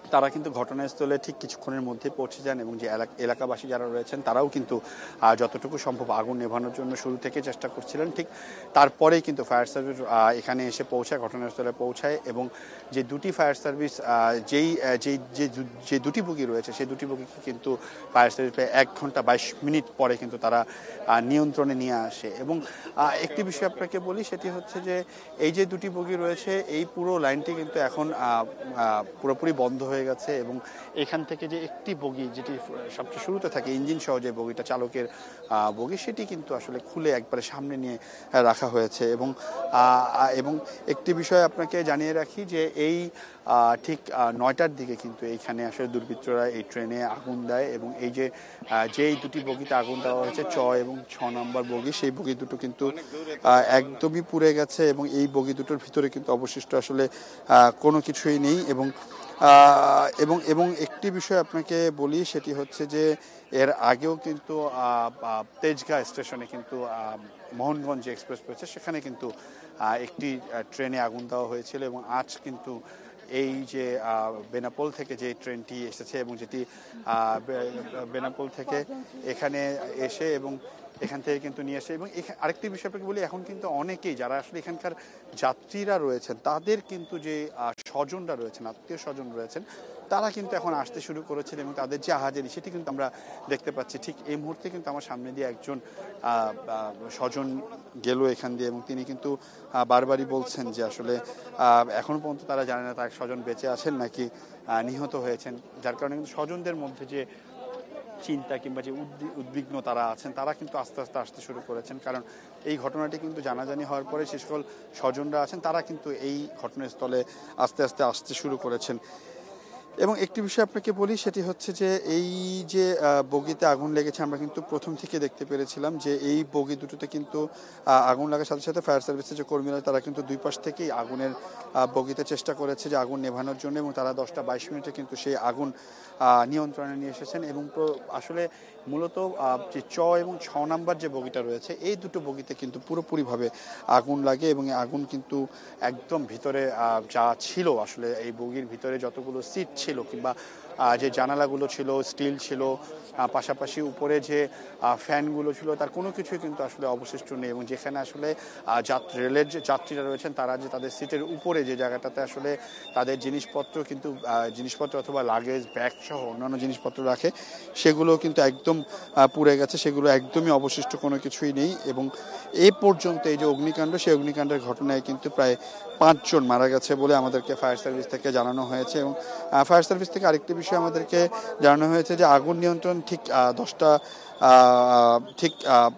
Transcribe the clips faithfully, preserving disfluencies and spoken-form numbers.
তারা কিন্তু ঘটনাস্থলে ঠিক কিছুক্ষণের মধ্যে পৌঁছে যান এবং যে এলাকাবাসী যারা রয়েছেন তারাও কিন্তু যতটুকু সম্ভব আগুন নেভানোর জন্য শুরু থেকে চেষ্টা করছিলেন। ঠিক তারপরেই কিন্তু ফায়ার সার্ভিস এখানে এসে পৌঁছায়, ঘটনাস্থলে পৌঁছায় এবং যে দুটি ফায়ার সার্ভিস যেই যেই যে দুটি বগি রয়েছে সেই দুটি বগিকে কিন্তু ফায়ার সার্ভিস প্রায় এক ঘন্টা বাইশ মিনিট পরে কিন্তু তারা নিয়ন্ত্রণে নিয়ে আসে। এবং একটি বিষয় আপনাকে বলি, সেটি হচ্ছে যে এই যে দুটি বগি রয়েছে এই পুরো লাইনটি কিন্তু এখন পুরোপুরি বন্ধ হয়ে গেছে এবং এখান থেকে যে একটি বগি যেটি সবচেয়ে শুরুতে থাকে ইঞ্জিন সহ যে বগিটা চালকের বগি, সেটি কিন্তু আসলে খুলে একবারে সামনে নিয়ে রাখা হয়েছে। এবং এবং একটি বিষয় আপনাকে জানিয়ে রাখি যে এই ঠিক নয়টার দিকে কিন্তু এইখানে আসলে দুর্বৃত্তরা এই ট্রেনে আগুন দেয় এবং এই যে যেই দুটি বগিতে আগুন দেওয়া হয়েছে চ এবং ছ নম্বর বগি, সেই বগি দুটো কিন্তু একদমই পুড়ে গেছে এবং এই বগি দুটোর ভিতরে কিন্তু অবশিষ্ট আসলে কোনো কিছুই নেই। এবং এবং এবং একটি বিষয় আপনাকে বলি, সেটি হচ্ছে যে এর আগেও কিন্তু তেজগাঁ স্টেশনে কিন্তু মোহনগঞ্জ যে এক্সপ্রেস রয়েছে সেখানে কিন্তু একটি ট্রেনে আগুন দেওয়া হয়েছিল এবং আজ কিন্তু এই যে বেনাপোল থেকে যে ট্রেনটি এসেছে এবং যেটি বেনাপোল থেকে এখানে এসে এবং এখান থেকে কিন্তু নিয়ে আসে। এবং আরেকটি বিষয় আপনাকে বলি, এখন কিন্তু অনেকেই যারা আসলে এখানকার যাত্রীরা রয়েছেন তাদের কিন্তু যে স্বজনরা রয়েছেন, আত্মীয় স্বজন রয়েছেন, তারা কিন্তু এখন আসতে শুরু করেছেন এবং তাদের যে হাজারি সেটি কিন্তু আমরা দেখতে পাচ্ছি। ঠিক এই মুহূর্তে কিন্তু আমার সামনে দিয়ে একজন স্বজন গেল এখান দিয়ে এবং তিনি কিন্তু বারবারই বলছেন যে আসলে এখনো পর্যন্ত তারা জানে না তার স্বজন বেঁচে আছেন নাকি নিহত হয়েছেন, যার কারণে কিন্তু স্বজনদের মধ্যে যে চিন্তা কিংবা যে উদ্বিগ্ন তারা আছেন তারা কিন্তু আস্তে আস্তে আসতে শুরু করেছেন। কারণ এই ঘটনাটি কিন্তু জানাজানি হওয়ার পরে সে সকল স্বজনরা আছেন তারা কিন্তু এই ঘটনাস্থলে আস্তে আস্তে আসতে শুরু করেছেন। এবং একটি বিষয় আপনাকে বলি, সেটি হচ্ছে যে এই যে বগিতে আগুন লেগেছে আমরা কিন্তু প্রথম থেকে দেখতে পেরেছিলাম যে এই বগি দুটোতে কিন্তু আগুন লাগার সাথে সাথে ফায়ার সার্ভিসের যে কর্মীরা তারা কিন্তু দুই পাশ থেকেই আগুনের বগিতে চেষ্টা করেছে যে আগুন নেভানোর জন্য এবং তারা দশটা বাইশ মিনিটে কিন্তু সেই আগুন নিয়ন্ত্রণে নিয়ে এসেছেন। এবং আসলে মূলত যে চ এবং ছ নাম্বার যে বগিটা রয়েছে এই দুটো বগিতে কিন্তু পুরোপুরিভাবে আগুন লাগে এবং আগুন কিন্তু একদম ভিতরে যা ছিল আসলে এই বগির ভিতরে যতগুলো সিট ছিল কিংবা যে জানালাগুলো ছিল স্টিল ছিল, পাশাপাশি উপরে যে ফ্যানগুলো ছিল তার কোনো কিছুই কিন্তু আসলে অবশিষ্ট নেই। এবং যেখানে আসলে রেলের যে যাত্রীরা রয়েছেন তারা যে তাদের সিটের উপরে যে জায়গাটাতে আসলে তাদের জিনিসপত্র কিন্তু জিনিসপত্র অথবা লাগেজ ব্যাগ সহ অন্যান্য জিনিসপত্র রাখে সেগুলো কিন্তু একদম পুড়ে গেছে, সেগুলো একদমই অবশিষ্ট কোনো কিছুই নেই। এবং এ পর্যন্ত এই যে অগ্নিকাণ্ড, সেই অগ্নিকাণ্ডের ঘটনায় কিন্তু প্রায় পাঁচজন মারা গেছে বলে আমাদেরকে ফায়ার সার্ভিস থেকে জানানো হয়েছে। এবং ফায়ার সার্ভিস থেকে আরেকটি বিষয় আমাদেরকে জানানো হয়েছে যে আগুন নিয়ন্ত্রণ ঠিক দশটা ঠিক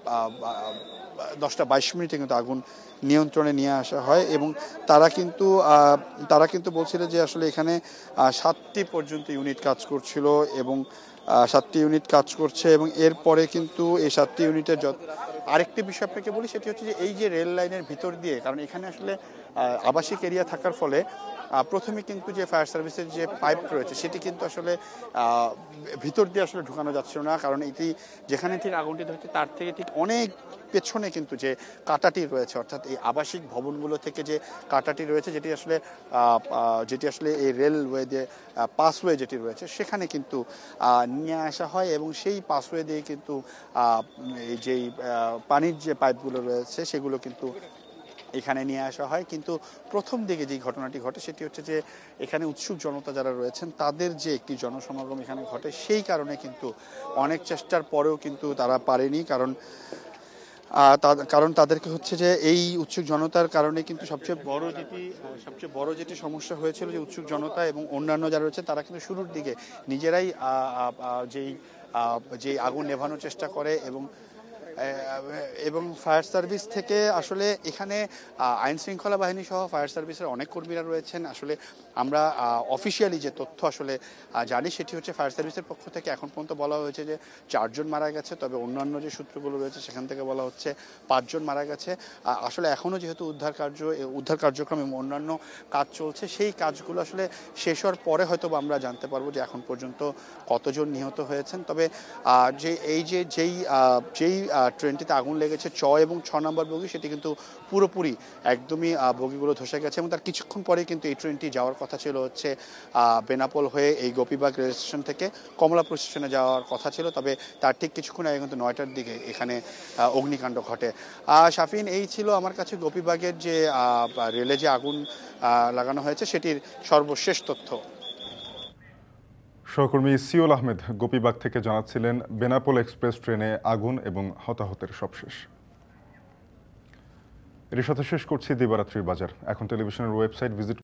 দশটা বাইশ মিনিটে কিন্তু আগুন নিয়ন্ত্রণে নিয়ে আসা হয় এবং তারা কিন্তু তারা কিন্তু বলছিল যে আসলে এখানে সাতটি পর্যন্ত ইউনিট কাজ করছিল এবং সাতটি ইউনিট কাজ করছে এবং এরপরে কিন্তু এই সাতটি ইউনিটের যত আরেকটি বিষয় আপনাকে বলি, সেটি হচ্ছে যে এই যে রেল লাইনের ভিতর দিয়ে, কারণ এখানে আসলে আবাসিক এরিয়া থাকার ফলে প্রথমে কিন্তু যে ফায়ার সার্ভিসের যে পাইপ রয়েছে সেটি কিন্তু আসলে ভিতর দিয়ে আসলে ঢুকানো যাচ্ছিল না, কারণ এটি যেখানে ঠিক আগুনটি ধরছে তার থেকে ঠিক অনেক পেছনে কিন্তু যে কাঁটাটি রয়েছে, অর্থাৎ এই আবাসিক ভবনগুলো থেকে যে কাঁটাটি রয়েছে যেটি আসলে যেটি আসলে এই রেলওয়ে দিয়ে পাসওয়ে যেটি রয়েছে সেখানে কিন্তু নিয়ে আসা হয় এবং সেই পাসওয়ে দিয়ে কিন্তু এই যেই পানির যে পাইপগুলো রয়েছে সেগুলো কিন্তু এখানে নিয়ে আসা হয়। কিন্তু প্রথম দিকে যে ঘটনাটি ঘটে সেটি হচ্ছে যে এখানে উৎসুক জনতা যারা রয়েছেন তাদের যে একটি জনসমাগম এখানে ঘটে, সেই কারণে কিন্তু অনেক চেষ্টার পরেও কিন্তু তারা পারেনি, কারণ কারণ তাদেরকে হচ্ছে যে এই উৎসুক জনতার কারণে কিন্তু সবচেয়ে বড় যেটি সবচেয়ে বড় যেটি সমস্যা হয়েছিল যে উৎসুক জনতা এবং অন্যান্য যারা রয়েছে তারা কিন্তু শুরুর দিকে নিজেরাই যেই যে আগুন নেভানোর চেষ্টা করে এবং এবং ফায়ার সার্ভিস থেকে আসলে এখানে আইন শৃঙ্খলা বাহিনী সহ ফায়ার সার্ভিসের অনেক কর্মীরা রয়েছেন। আসলে আমরা অফিসিয়ালি যে তথ্য আসলে জানি সেটি হচ্ছে ফায়ার সার্ভিসের পক্ষ থেকে এখন পর্যন্ত বলা হয়েছে যে চারজন মারা গেছে, তবে অন্যান্য যে সূত্রগুলো রয়েছে সেখান থেকে বলা হচ্ছে পাঁচজন মারা গেছে। আসলে এখনও যেহেতু উদ্ধার কার্য উদ্ধার কার্যক্রম এবং অন্যান্য কাজ চলছে, সেই কাজগুলো আসলে শেষ হওয়ার পরে হয়তো আমরা জানতে পারবো যে এখন পর্যন্ত কতজন নিহত হয়েছেন। তবে যে এই যে যেই যেই ট্রেনটিতে আগুন লেগেছে চ এবং ছ নম্বর বগি, সেটি কিন্তু পুরোপুরি একদমই বগিগুলো ধসে গেছে এবং তার কিছুক্ষণ পরে কিন্তু এই ট্রেনটি যাওয়ার কথা ছিল হচ্ছে বেনাপোল হয়ে এই গোপীবাগ রেল স্টেশন থেকে কমলাপুর স্টেশনে যাওয়ার কথা ছিল, তবে তার ঠিক কিছুক্ষণ আগে কিন্তু নয়টার দিকে এখানে অগ্নিকাণ্ড ঘটে। শাফিন, এই ছিল আমার কাছে গোপীবাগের যে রেলে যে আগুন লাগানো হয়েছে সেটির সর্বশেষ তথ্য। সহকর্মী সিওল আহমেদ গোপীবাগ থেকে জানাচ্ছিলেন বেনাপোল এক্সপ্রেস ট্রেনে আগুন এবং হতাহতের সবশেষ। এর সাথে শেষ করছি দিবারাত্রির বাজার। এখন টেলিভিশনের ওয়েবসাইট ভিজিট